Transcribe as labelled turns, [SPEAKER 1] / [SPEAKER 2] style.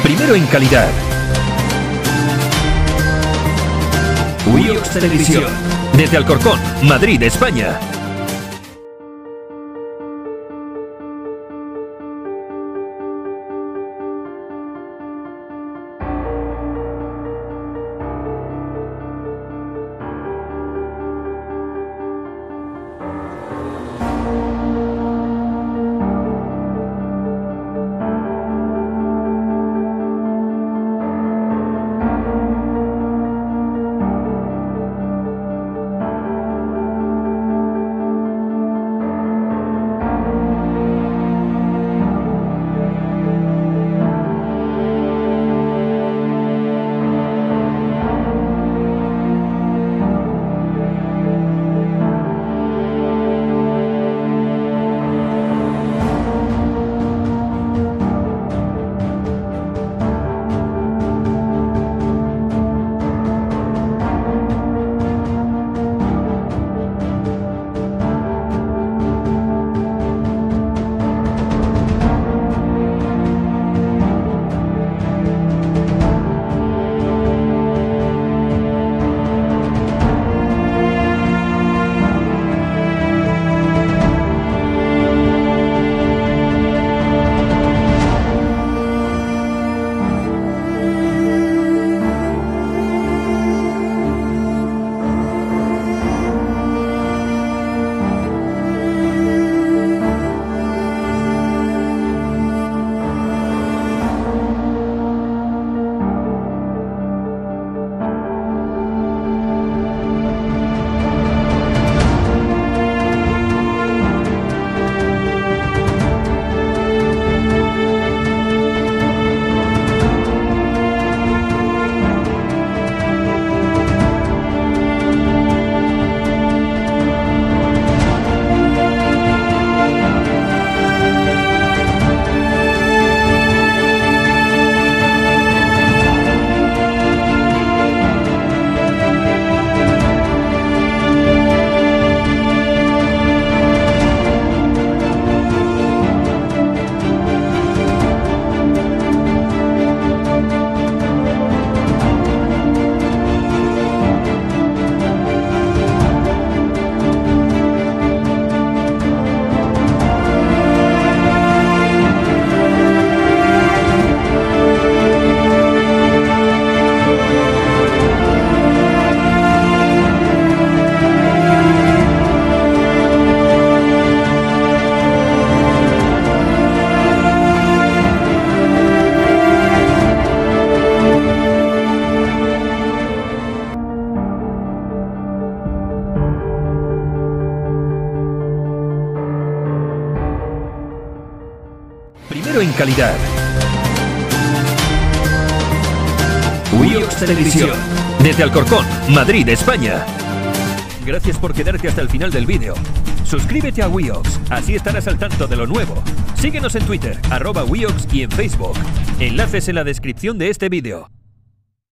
[SPEAKER 1] Primero en calidad. Wiox Televisión. Desde Alcorcón, Madrid, España. Primero en calidad. Wiox Televisión. Desde Alcorcón, Madrid, España. Gracias por quedarte hasta el final del vídeo. Suscríbete a Wiox, así estarás al tanto de lo nuevo. Síguenos en Twitter, @Wiox y en Facebook. Enlaces en la descripción de este vídeo.